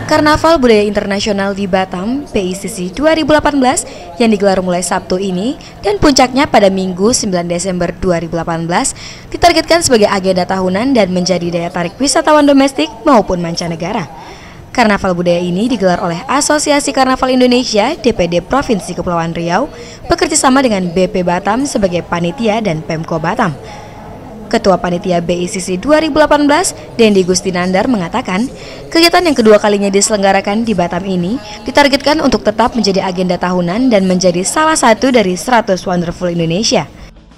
Karnaval Budaya Internasional di Batam, PICC 2018 yang digelar mulai Sabtu ini dan puncaknya pada Minggu 9 Desember 2018 ditargetkan sebagai agenda tahunan dan menjadi daya tarik wisatawan domestik maupun mancanegara. Karnaval budaya ini digelar oleh Asosiasi Karnaval Indonesia DPD Provinsi Kepulauan Riau bekerjasama dengan BP Batam sebagai panitia dan Pemko Batam. Ketua Panitia BICC 2018, Dendi Gustinandar mengatakan, kegiatan yang kedua kalinya diselenggarakan di Batam ini ditargetkan untuk tetap menjadi agenda tahunan dan menjadi salah satu dari 100 Wonderful Indonesia.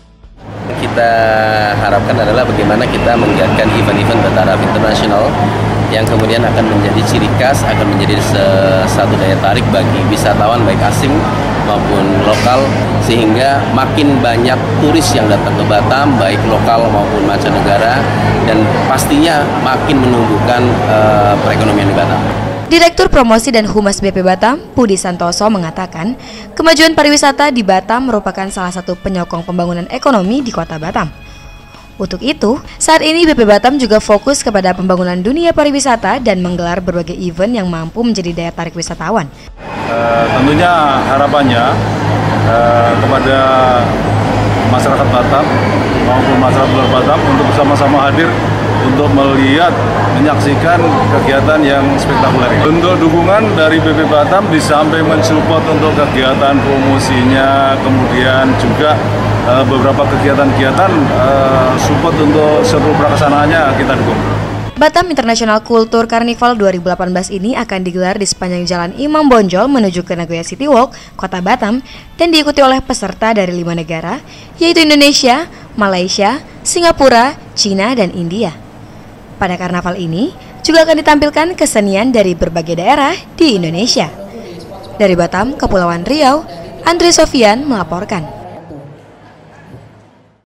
Kita harapkan adalah bagaimana kita menggiatkan event-event bertaraf internasional yang kemudian akan menjadi ciri khas, akan menjadi satu daya tarik bagi wisatawan baik asing maupun lokal, sehingga makin banyak turis yang datang ke Batam baik lokal maupun mancanegara, dan pastinya makin menumbuhkan perekonomian di Batam. Direktur Promosi dan Humas BP Batam, Budi Santoso mengatakan, kemajuan pariwisata di Batam merupakan salah satu penyokong pembangunan ekonomi di Kota Batam. Untuk itu, saat ini BP Batam juga fokus kepada pembangunan dunia pariwisata dan menggelar berbagai event yang mampu menjadi daya tarik wisatawan. Tentunya harapannya kepada masyarakat Batam maupun masyarakat luar Batam untuk bersama-sama hadir untuk melihat, menyaksikan kegiatan yang spektakuler ini. Untuk dukungan dari BP Batam di samping mensupport untuk kegiatan promosinya, kemudian juga beberapa kegiatan-kegiatan support untuk seluruh pelaksanaannya kita dukung. Batam International Culture Carnival 2018 ini akan digelar di sepanjang Jalan Imam Bonjol menuju ke Nagoya City Walk, Kota Batam, dan diikuti oleh peserta dari 5 negara, yaitu Indonesia, Malaysia, Singapura, Cina, dan India. Pada karnaval ini juga akan ditampilkan kesenian dari berbagai daerah di Indonesia. Dari Batam, Kepulauan Riau, Andri Sofian melaporkan.